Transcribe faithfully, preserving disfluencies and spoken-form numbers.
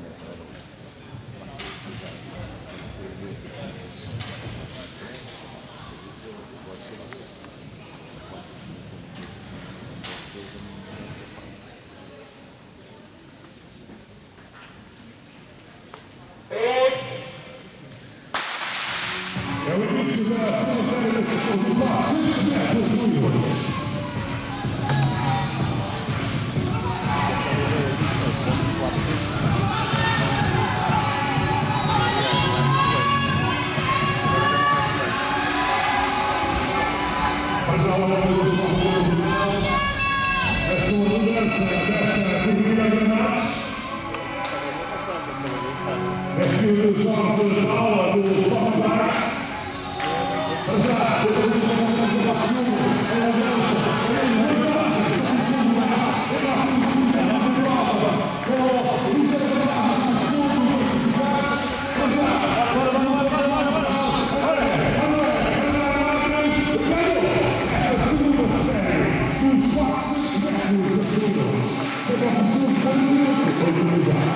É o início da série do quatrocentos metros júniores. Para a hora dos convidados, a sua mudança desta corrida de março. Esse é o Jorge de Paula do Software. Para já, depois do segundo da segunda, a mudança, em vantagem, segundo lugar, é a segunda de prova, com o Luís de Barros no segundo classificado. Para já, agora vamos para a a segunda série dos quatrocentos metros de júniores. Agora, o segundo minuto, oito lugar.